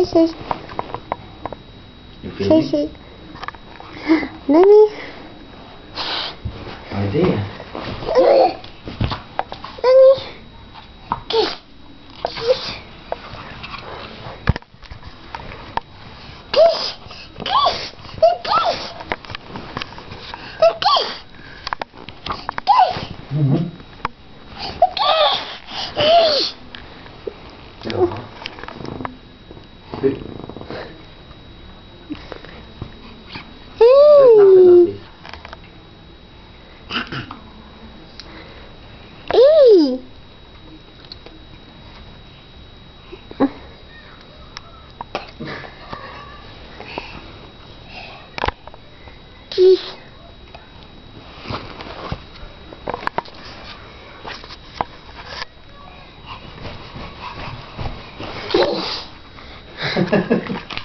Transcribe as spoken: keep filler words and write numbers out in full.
kisses. You feel Kissy. Nanny. Oh dear. Nanny. Nanny. Kiss. Kiss. Kiss. Kiss. Kiss. Kiss. Kiss. Mm-hmm. Kiss. Oh. Good. There's nothing of this. Hey. Kiss. Ha ha ha.